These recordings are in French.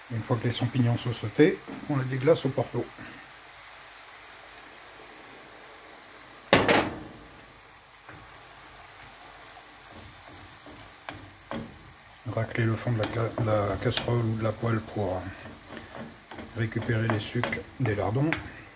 Une fois que les champignons sont sautés, on les déglace au porto. Racler le fond de la casserole ou de la poêle pour récupérer les sucs des lardons.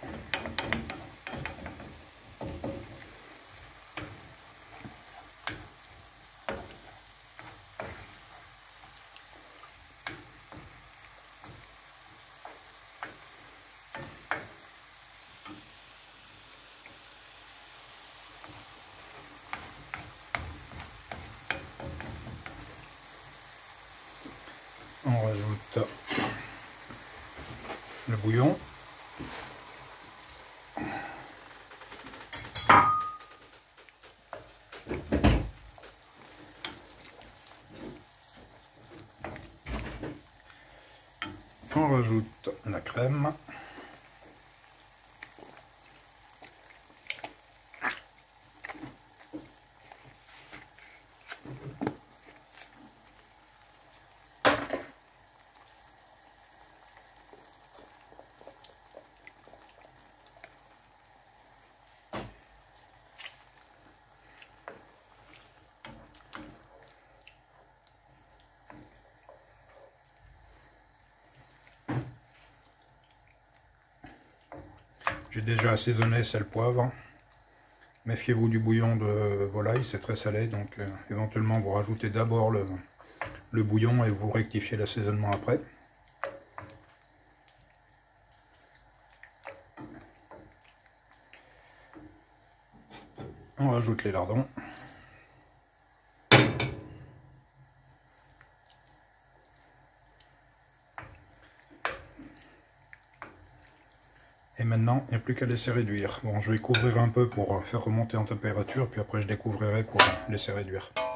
On rajoute le bouillon. On rajoute la crème. J'ai déjà assaisonné sel, poivre. Méfiez-vous du bouillon de volaille, c'est très salé, donc éventuellement vous rajoutez d'abord le bouillon et vous rectifiez l'assaisonnement après. On rajoute les lardons. Et maintenant, il n'y a plus qu'à laisser réduire. Bon, je vais couvrir un peu pour faire remonter en température, puis après je découvrirai pour laisser réduire.